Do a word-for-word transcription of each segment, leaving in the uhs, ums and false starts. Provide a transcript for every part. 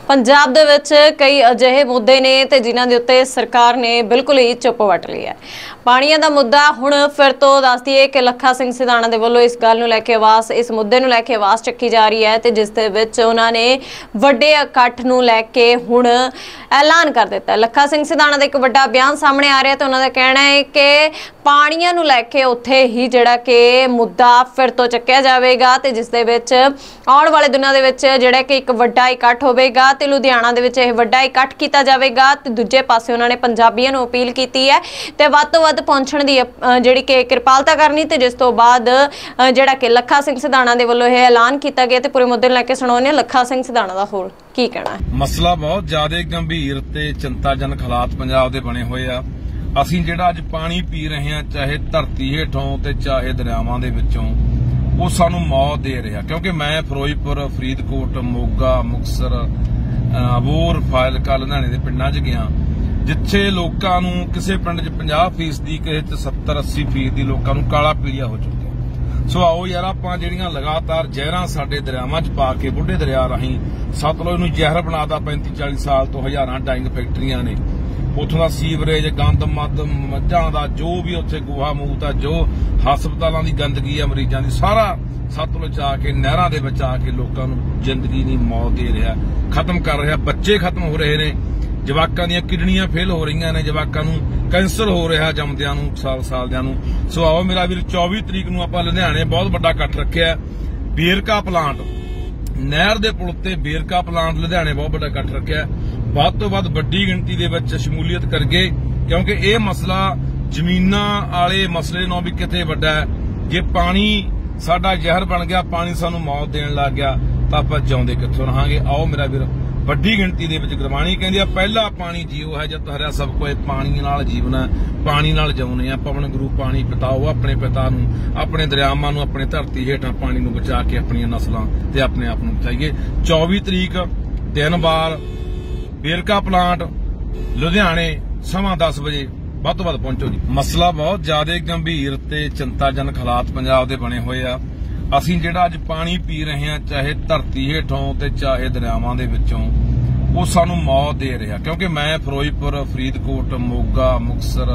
पंजाब दे विच कई अजिहे मुद्दे ने ते जिन्हां दे उत्ते सरकार ने बिल्कुल ही चुप वट लिया है। पाणीਆਂ ਦਾ मुद्दा हुण फिर तो दस दईए कि लखा सिंह सिधाणा दे वल्लों इस गल नूं लैके आवाज़ इस मुद्दे नूं लैके आवाज़ चुकी जा रही है ते जिस दे विच उन्हां ने वड्डे इकट्ठ नूं लैके हुण ऐलान कर दिता है। लखा सिंह सिधाणा दा एक वड्डा बयान सामने आ रहा है ते उन्हां दा कहना है कि पाणीਆਂ नूं लैके उत्थे ही जिहड़ा कि मुद्दा फिर तो चुक्या जावेगा ते जिस दे विच आउण वाले दिनां दे विच जिहड़ा कि एक वड्डा इकट्ठ होवेगा ते लुधियाना दे विच इह वड्डा इकट्ठ कीता जावेगा ते दूजे पासे उन्हां ने पंजाबीआं नूं अपील कीती है ते वध तों वध पहुंचण दी जिहड़ी कि किरपालता करनी ते जिस तों बाद जिहड़ा कि लखा सिंह सिधाणा दे वल्लों इह ऐलान कीता गया ते पूरे मुद्दे नूं लैके सुणाउने लखा सिंह सिधाणा दा होर की कहना है। मसला बहुत ज्यादा गंभीर ते चिंताजनक हालात पंजाब दे बने होए आ। ਅਸੀਂ ਜਿਹੜਾ ਅੱਜ ਪਾਣੀ ਪੀ ਰਹੇ ਹਾਂ ਚਾਹੇ ਧਰਤੀ ਹੇਠੋਂ ਤੇ ਚਾਹੇ ਦਰਿਆਵਾਂ ਦੇ ਵਿੱਚੋਂ ਉਹ ਸਾਨੂੰ ਮੌਤ ਦੇ ਰਿਹਾ ਕਿਉਂਕਿ ਮੈਂ ਫਿਰੋਜ਼ਪੁਰ ਫਰੀਦਕੋਟ ਮੋਗਾ ਮੁਕਤਸਰ ਅਬੋਹਰ ਫਾਜ਼ਿਲਕਾ ਲੁਧਿਆਣੇ ਦੇ ਪਿੰਡਾਂ 'ਚ ਗਿਆ ਜਿੱਥੇ ਲੋਕਾਂ ਨੂੰ ਕਿਸੇ ਪਿੰਡ 'ਚ ਪੰਜਾਹ ਫੀਸਦੀ ਕਿਸੇ 'ਚ ਸੱਤਰ ਅੱਸੀ ਫੀਸਦੀ ਲੋਕਾਂ ਨੂੰ ਕਾਲਾ ਪੀਲੀਆ ਹੋ ਚੁੱਕਿਆ। ਸੋ ਆਓ ਯਾਰ ਆਪਾਂ ਜਿਹੜੀਆਂ ਲਗਾਤਾਰ ਜ਼ਹਿਰਾਂ ਸਾਡੇ ਦਰਿਆਵਾਂ 'ਚ ਪਾ ਕੇ ਬੁੱਢੇ ਦਰਿਆ ਰਾਹੀਂ ਸਤਲੁਜ ਨੂੰ ਜ਼ਹਿਰ ਬਣਾਤਾ ਪੈਂਤੀ ਚਾਲੀ ਸਾਲ ਤੋਂ ਹਜ਼ਾਰਾਂ ਡਾਈਂਗ ਫੈਕਟਰੀਆਂ ਨੇ ਉੱਥੋਂ ਦਾ ਸੀਵਰੇਜ ਗੰਦ ਮੱਦ ਮੱਝਾਂ ਦਾ ਜੋ ਵੀ ਉੱਥੇ ਗੋਹਾ ਮੂਤ ਆ ਜੋ ਹਸਪਤਾਲਾਂ ਦੀ ਗੰਦਗੀ ਆ ਮਰੀਜ਼ਾਂ ਦੀ ਸਾਰਾ ਸਤਲੁਜ ਆ ਕੇ ਨਹਿਰਾਂ ਦੇ ਵਿੱਚ ਆ ਕੇ ਲੋਕਾਂ ਨੂੰ ਜ਼ਿੰਦਗੀ ਦੀ ਮੌਤ ਦੇ ਰਿਹਾ ਖਤਮ ਕਰ ਰਿਹਾ। ਬੱਚੇ ਖਤਮ ਹੋ ਰਹੇ ਨੇ ਜਵਾਕਾਂ ਦੀਆਂ ਕਿਡਨੀਆਂ ਫੇਲ ਹੋ ਰਹੀਆਂ ਨੇ ਜਵਾਕਾਂ ਨੂੰ ਕੈਂਸਰ ਹੋ ਰਿਹਾ ਜੰਮਦਿਆਂ ਨੂੰ ਸਾਲ ਸਾਲਦਿਆਂ ਨੂੰ। ਸੋ ਆਓ ਮੇਰਾ ਵੀਰ ਚੌਵੀ ਤਰੀਕ ਨੂੰ ਆਪਾਂ ਲੁਧਿਆਣੇ ਬਹੁਤ ਵੱਡਾ ਇਕੱਠ ਰੱਖਿਆ ਬੇਰਕਾ ਪਲਾਂਟ ਨਹਿਰ ਦੇ ਪੁਲ ਤੇ ਬੇਰਕਾ ਪਲਾਂਟ ਲੁਧਿਆਣੇ ਬਹੁਤ ਵੱਡਾ ਇਕੱਠ ਰੱਖਿਆ ਵੱਧ ਤੋਂ ਵੱਧ ਵੱਡੀ ਗਿਣਤੀ ਦੇ ਵਿੱਚ ਸ਼ਮੂਲੀਅਤ ਕਰਗੇ ਕਿਉਂਕਿ ਇਹ ਮਸਲਾ ਜ਼ਮੀਨਾਂ ਵਾਲੇ ਮਸਲੇ ਨਾਲੋਂ ਵੀ ਕਿਤੇ ਵੱਡਾ ਹੈ। ਜੇ ਪਾਣੀ ਸਾਡਾ ਜ਼ਹਿਰ ਬਣ ਗਿਆ ਪਾਣੀ ਸਾਨੂੰ ਮੌਤ ਦੇਣ ਲੱਗ ਗਿਆ ਤਾਂ ਆਪਾਂ ਜਿਉਂਦੇ ਕਿੱਥੋਂ ਰਹਾਂਗੇ। ਆਓ ਮੇਰਾ ਵੀਰ ਵੱਡੀ ਗਿਣਤੀ ਦੇ ਵਿੱਚ ਗੁਰਬਾਣੀ ਕਹਿੰਦੀ ਆ ਪਹਿਲਾ ਪਾਣੀ ਜੀਓ ਹੈ ਜਦ ਹਰਿਆ ਸਭ ਕੋਈ ਪਾਣੀ ਨਾਲ ਜੀਵਨ ਹੈ ਪਾਣੀ ਨਾਲ ਜਿਉਣੇ ਆ ਪਵਨ ਗੁਰੂ ਪਾਣੀ ਪਿਤਾਓ ਆਪਣੇ ਪਿਤਾ ਨੂੰ ਆਪਣੇ ਦਰਿਆਵਾਂ ਨੂੰ ਆਪਣੇ ਧਰਤੀ ਹੇਠਾਂ ਪਾਣੀ ਨੂੰ ਬਚਾ ਕੇ ਆਪਣੀਆਂ ਨਸਲਾਂ ਤੇ ਆਪਣੇ ਆਪ ਨੂੰ ਬਚਾਈਏ। ਚੌਵੀ ਤਰੀਕ ਦਿਨ ਬਾਰ ਬੇਰਕਾ ਪਲਾਂਟ ਲੁਧਿਆਣੇ ਸਮਾਂ ਦਸ ਵਜੇ ਵੱਧ ਤੋਂ ਵੱਧ ਪਹੁੰਚੋ ਜੀ। ਮਸਲਾ ਬਹੁਤ ਜ਼ਿਆਦਾ ਗੰਭੀਰ ਤੇ ਚਿੰਤਾਜਨਕ ਹਾਲਾਤ ਪੰਜਾਬ ਦੇ ਬਣੇ ਹੋਏ ਆ। ਅਸੀਂ ਜਿਹੜਾ ਅੱਜ ਪਾਣੀ ਪੀ ਰਹੇ ਹਾਂ ਚਾਹੇ ਧਰਤੀ ਹੇਠੋਂ ਤੇ ਚਾਹੇ ਦਰਿਆਵਾਂ ਦੇ ਵਿੱਚੋਂ ਉਹ ਸਾਨੂੰ ਮੌਤ ਦੇ ਰਿਹਾ ਕਿਉਂਕਿ ਮੈਂ ਫਿਰੋਜ਼ਪੁਰ ਫਰੀਦਕੋਟ ਮੋਗਾ ਮੁਕਤਸਰ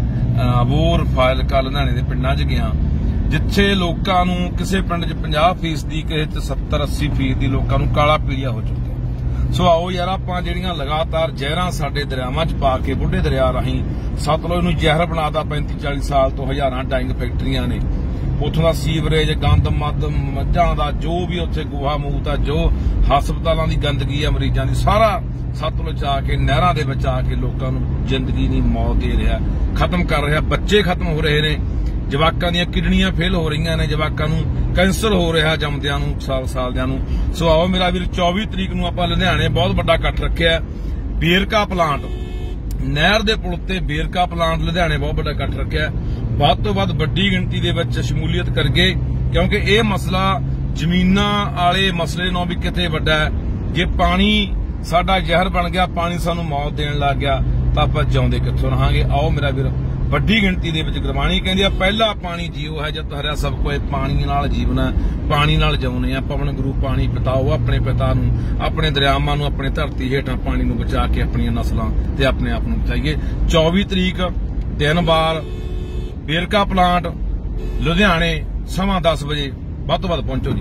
ਅਬੋਹਰ ਫਾਜ਼ਿਲਕਾ ਲੁਧਿਆਣੇ ਦੇ ਪਿੰਡਾਂ 'ਚ ਗਿਆ ਜਿੱਥੇ ਲੋਕਾਂ ਨੂੰ ਕਿਸੇ ਪਿੰਡ 'ਚ ਪੰਜਾਹ ਫੀਸਦੀ ਕਿਸੇ 'ਚ ਸੱਤਰ ਅੱਸੀ ਫੀਸਦੀ ਲੋਕਾਂ ਨੂੰ ਕਾਲਾ ਪੀਲੀਆ ਹੋ ਚੁੱਕਿਆ। ਸੋ ਆਓ ਯਾਰ ਆਪਾਂ ਜਿਹੜੀਆਂ ਲਗਾਤਾਰ ਜ਼ਹਿਰਾਂ ਸਾਡੇ ਦਰਿਆਵਾਂ 'ਚ ਪਾ ਕੇ ਬੁੱਢੇ ਦਰਿਆ ਰਾਹੀਂ ਸਤਲੁਜ ਨੂੰ ਜ਼ਹਿਰ ਬਣਾਤਾ ਪੈਂਤੀ ਚਾਲੀ ਸਾਲ ਤੋਂ ਹਜ਼ਾਰਾਂ ਡਾਈਂਗ ਫੈਕਟਰੀਆਂ ਨੇ ਉੱਥੋਂ ਦਾ ਸੀਵਰੇਜ ਗੰਦ ਮੱਦ ਮੱਝਾਂ ਦਾ ਜੋ ਵੀ ਉੱਥੇ ਗੋਹਾ ਮੂਤ ਆ ਜੋ ਹਸਪਤਾਲਾਂ ਦੀ ਗੰਦਗੀ ਆ ਮਰੀਜ਼ਾਂ ਦੀ ਸਾਰਾ ਸਤਲੁਜ ਆ ਕੇ ਨਹਿਰਾਂ ਦੇ ਵਿੱਚ ਆ ਕੇ ਲੋਕਾਂ ਨੂੰ ਜ਼ਿੰਦਗੀ ਦੀ ਮੌਤ ਦੇ ਰਿਹਾ ਖਤਮ ਕਰ ਰਿਹਾ। ਬੱਚੇ ਖਤਮ ਹੋ ਰਹੇ ਨੇ ਜਵਾਕਾਂ ਦੀਆਂ ਕਿਡਨੀਆਂ ਫੇਲ ਹੋ ਰਹੀਆਂ ਨੇ ਜਵਾਕਾਂ ਨੂੰ ਕੈਂਸਰ ਹੋ ਰਿਹਾ ਜੰਮਦਿਆਂ ਨੂੰ ਸਾਲ ਸਾਲਦਿਆਂ ਨੂੰ। ਸੋ ਆਓ ਮੇਰਾ ਵੀਰ ਚੌਵੀ ਤਰੀਕ ਨੂੰ ਆਪਾਂ ਲੁਧਿਆਣੇ ਬਹੁਤ ਵੱਡਾ ਇਕੱਠ ਰੱਖਿਆ ਬੇਰਕਾ ਪਲਾਂਟ ਨਹਿਰ ਦੇ ਪੁਲ ਤੇ ਬੇਰਕਾ ਪਲਾਂਟ ਲੁਧਿਆਣੇ ਬਹੁਤ ਵੱਡਾ ਇਕੱਠ ਰੱਖਿਆ ਵੱਧ ਤੋਂ ਵੱਧ ਵੱਡੀ ਗਿਣਤੀ ਦੇ ਵਿੱਚ ਸ਼ਮੂਲੀਅਤ ਕਰਗੇ ਕਿਉਂਕਿ ਇਹ ਮਸਲਾ ਜ਼ਮੀਨਾਂ ਵਾਲੇ ਮਸਲੇ ਨਾਲੋਂ ਵੀ ਕਿਤੇ ਵੱਡਾ ਹੈ। ਜੇ ਪਾਣੀ ਸਾਡਾ ਜ਼ਹਿਰ ਬਣ ਗਿਆ ਪਾਣੀ ਸਾਨੂੰ ਮੌਤ ਦੇਣ ਲੱਗ ਗਿਆ ਤਾਂ ਆਪਾਂ ਜਿਉਂਦੇ ਕਿੱਥੋਂ ਰਹਾਂਗੇ। ਆਓ ਮੇਰਾ ਵੀਰ ਵੱਡੀ ਗਿਣਤੀ ਦੇ ਵਿੱਚ ਗੁਰਬਾਣੀ ਕਹਿੰਦੀ ਆ ਪਹਿਲਾ ਪਾਣੀ ਜੀਓ ਹੈ ਜਦ ਹਰਿਆ ਸਭ ਕੋਈ ਪਾਣੀ ਨਾਲ ਜੀਵਨ ਹੈ ਪਾਣੀ ਨਾਲ ਜਿਉਣੇ ਆ ਪਵਨ ਗੁਰੂ ਪਾਣੀ ਪਿਤਾਓ ਆਪਣੇ ਪਿਤਾ ਨੂੰ ਆਪਣੇ ਦਰਿਆਵਾਂ ਨੂੰ ਆਪਣੇ ਧਰਤੀ ਹੇਠਾਂ ਪਾਣੀ ਨੂੰ ਬਚਾ ਕੇ ਆਪਣੀਆਂ ਨਸਲਾਂ ਤੇ ਆਪਣੇ ਆਪ ਨੂੰ ਬਚਾਈਏ। ਚੌਵੀ ਤਰੀਕ ਦਿਨ ਬਾਰ ਬੇਰਕਾ ਪਲਾਂਟ ਲੁਧਿਆਣੇ ਸਮਾਂ ਦਸ ਵਜੇ ਵੱਧ ਤੋਂ ਵੱਧ ਪਹੁੰਚੋ ਜੀ।